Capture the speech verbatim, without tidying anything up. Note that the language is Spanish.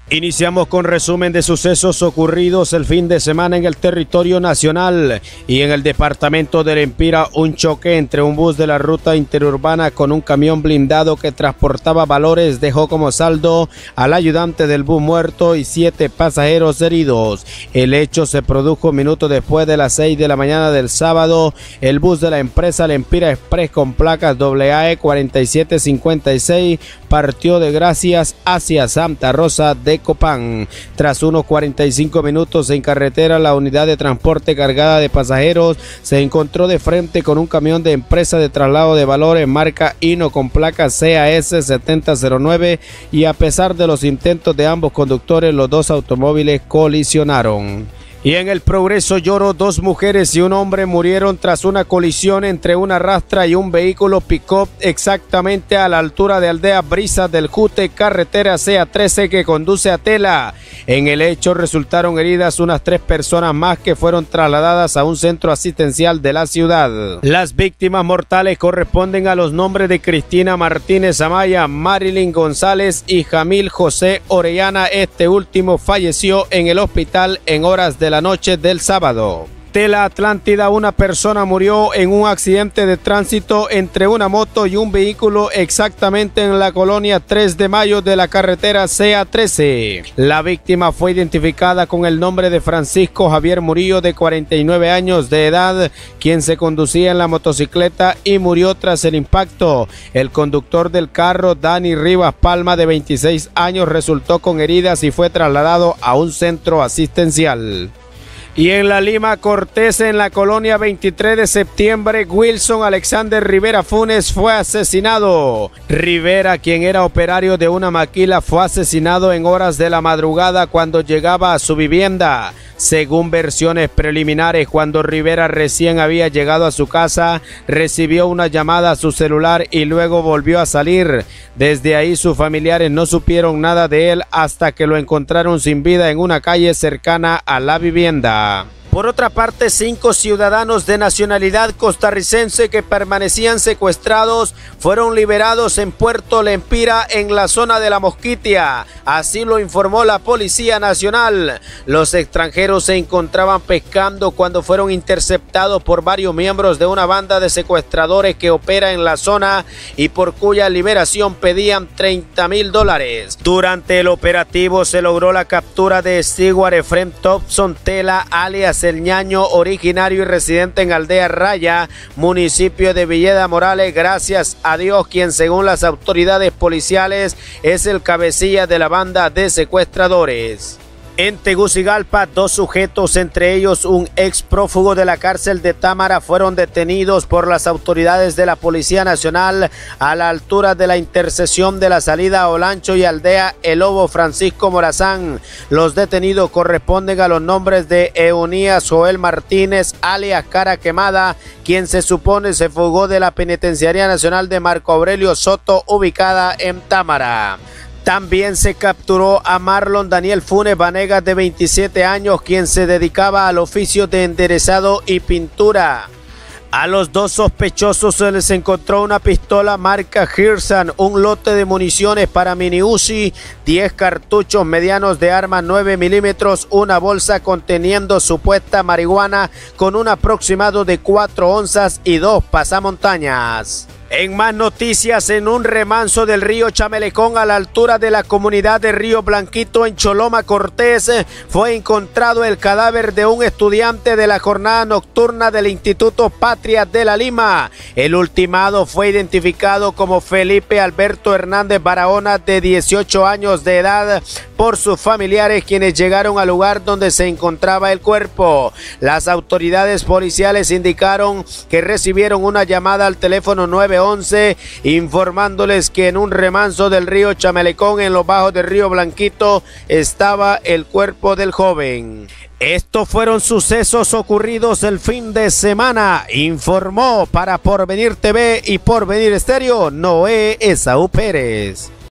Iniciamos con resumen de sucesos ocurridos el fin de semana en el territorio nacional y en el departamento de Lempira. Un choque entre un bus de la ruta interurbana con un camión blindado que transportaba valores dejó como saldo al ayudante del bus muerto y siete pasajeros heridos. El hecho se produjo minutos después de las seis de la mañana del sábado. El bus de la empresa Lempira Express con placas A E cuarenta y siete cincuenta y seis partió de Gracias hacia Santa Rosa de Copán. Tras unos cuarenta y cinco minutos en carretera, la unidad de transporte cargada de pasajeros se encontró de frente con un camión de empresa de traslado de valores marca Hino con placa C A S setenta cero nueve y a pesar de los intentos de ambos conductores, los dos automóviles colisionaron. Y en el Progreso Lloro, dos mujeres y un hombre murieron tras una colisión entre una rastra y un vehículo pick-up exactamente a la altura de Aldea Brisas del Jute, carretera C A trece que conduce a Tela. En el hecho resultaron heridas unas tres personas más que fueron trasladadas a un centro asistencial de la ciudad. Las víctimas mortales corresponden a los nombres de Cristina Martínez Amaya, Marilyn González y Jamil José Orellana. Este último falleció en el hospital en horas de la noche del sábado. Tela Atlántida, una persona murió en un accidente de tránsito entre una moto y un vehículo exactamente en la colonia tres de mayo de la carretera C A trece. La víctima fue identificada con el nombre de Francisco Javier Murillo, de cuarenta y nueve años de edad, quien se conducía en la motocicleta y murió tras el impacto. El conductor del carro, Dani Rivas Palma, de veintiséis años, resultó con heridas y fue trasladado a un centro asistencial. Y en la Lima Cortés, en la colonia veintitrés de septiembre, Wilson Alexander Rivera Funes fue asesinado. Rivera, quien era operario de una maquila, fue asesinado en horas de la madrugada cuando llegaba a su vivienda. Según versiones preliminares, cuando Rivera recién había llegado a su casa, recibió una llamada a su celular y luego volvió a salir. Desde ahí sus familiares no supieron nada de él hasta que lo encontraron sin vida en una calle cercana a la vivienda. Por otra parte, cinco ciudadanos de nacionalidad costarricense que permanecían secuestrados fueron liberados en Puerto Lempira, en la zona de La Mosquitia. Así lo informó la Policía Nacional. Los extranjeros se encontraban pescando cuando fueron interceptados por varios miembros de una banda de secuestradores que opera en la zona y por cuya liberación pedían treinta mil dólares. Durante el operativo se logró la captura de Stewart Efrem Thompson Tela, alias El Ñaño, originario y residente en Aldea Raya, municipio de Villeda Morales, gracias a Dios, quien según las autoridades policiales es el cabecilla de la banda de secuestradores. En Tegucigalpa, dos sujetos, entre ellos un ex prófugo de la cárcel de Támara, fueron detenidos por las autoridades de la Policía Nacional a la altura de la intersección de la salida a Olancho y Aldea El Lobo. Francisco Morazán. Los detenidos corresponden a los nombres de Eunías Joel Martínez, alias Cara Quemada, quien se supone se fugó de la Penitenciaría Nacional de Marco Aurelio Soto, ubicada en Támara. También se capturó a Marlon Daniel Funes Vanegas, de veintisiete años, quien se dedicaba al oficio de enderezado y pintura. A los dos sospechosos se les encontró una pistola marca Hirsan, un lote de municiones para mini Uzi, diez cartuchos medianos de arma nueve milímetros, una bolsa conteniendo supuesta marihuana con un aproximado de cuatro onzas y dos pasamontañas. En más noticias, en un remanso del río Chamelecón a la altura de la comunidad de Río Blanquito en Choloma Cortés, fue encontrado el cadáver de un estudiante de la jornada nocturna del Instituto Patria de la Lima. El ultimado fue identificado como Felipe Alberto Hernández Barahona, de dieciocho años de edad, por sus familiares, quienes llegaron al lugar donde se encontraba el cuerpo. Las autoridades policiales indicaron que recibieron una llamada al teléfono nueve once informándoles que en un remanso del río Chamelecón, en los bajos del río Blanquito, estaba el cuerpo del joven. Estos fueron sucesos ocurridos el fin de semana, informó para Porvenir T V y Porvenir Estéreo Noé Esaú Pérez.